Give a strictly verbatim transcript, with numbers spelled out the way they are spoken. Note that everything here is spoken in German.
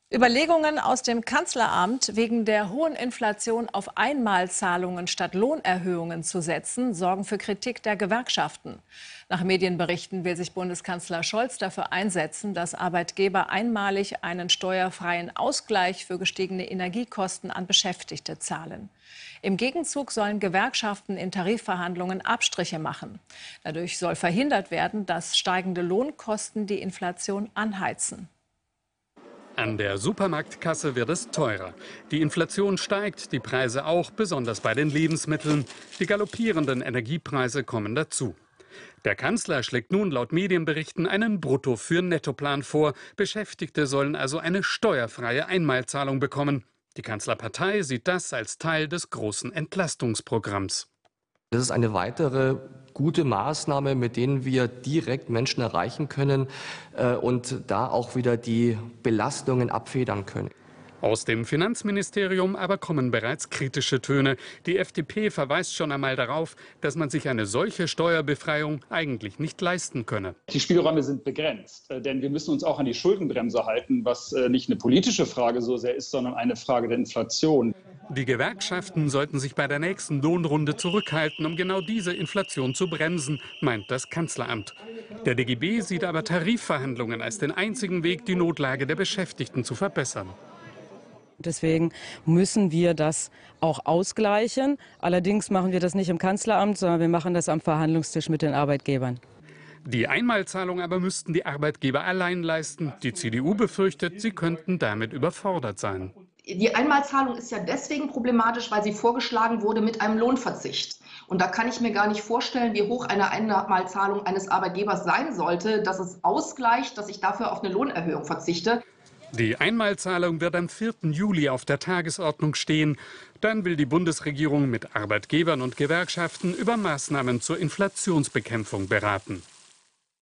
Überlegungen aus dem Kanzleramt, wegen der hohen Inflation auf Einmalzahlungen statt Lohnerhöhungen zu setzen, sorgen für Kritik der Gewerkschaften. Nach Medienberichten will sich Bundeskanzler Scholz dafür einsetzen, dass Arbeitgeber einmalig einen steuerfreien Ausgleich für gestiegene Energiekosten an Beschäftigte zahlen. Im Gegenzug sollen Gewerkschaften in Tarifverhandlungen Abstriche machen. Dadurch soll verhindert werden, dass steigende Lohnkosten die Inflation anheizen. An der Supermarktkasse wird es teurer. Die Inflation steigt, die Preise auch, besonders bei den Lebensmitteln. Die galoppierenden Energiepreise kommen dazu. Der Kanzler schlägt nun laut Medienberichten einen Brutto- für Nettoplan vor. Beschäftigte sollen also eine steuerfreie Einmalzahlung bekommen. Die Kanzlerpartei sieht das als Teil des großen Entlastungsprogramms. Das ist eine weitere gute Maßnahme, mit denen wir direkt Menschen erreichen können äh, und da auch wieder die Belastungen abfedern können. Aus dem Finanzministerium aber kommen bereits kritische Töne. Die F D P verweist schon einmal darauf, dass man sich eine solche Steuerbefreiung eigentlich nicht leisten könne. Die Spielräume sind begrenzt, denn wir müssen uns auch an die Schuldenbremse halten, was nicht eine politische Frage so sehr ist, sondern eine Frage der Inflation. Die Gewerkschaften sollten sich bei der nächsten Lohnrunde zurückhalten, um genau diese Inflation zu bremsen, meint das Kanzleramt. Der D G B sieht aber Tarifverhandlungen als den einzigen Weg, die Notlage der Beschäftigten zu verbessern. Deswegen müssen wir das auch ausgleichen. Allerdings machen wir das nicht im Kanzleramt, sondern wir machen das am Verhandlungstisch mit den Arbeitgebern. Die Einmalzahlung aber müssten die Arbeitgeber allein leisten. Die C D U befürchtet, sie könnten damit überfordert sein. Die Einmalzahlung ist ja deswegen problematisch, weil sie vorgeschlagen wurde mit einem Lohnverzicht. Und da kann ich mir gar nicht vorstellen, wie hoch eine Einmalzahlung eines Arbeitgebers sein sollte, dass es ausgleicht, dass ich dafür auf eine Lohnerhöhung verzichte. Die Einmalzahlung wird am vierten Juli auf der Tagesordnung stehen. Dann will die Bundesregierung mit Arbeitgebern und Gewerkschaften über Maßnahmen zur Inflationsbekämpfung beraten.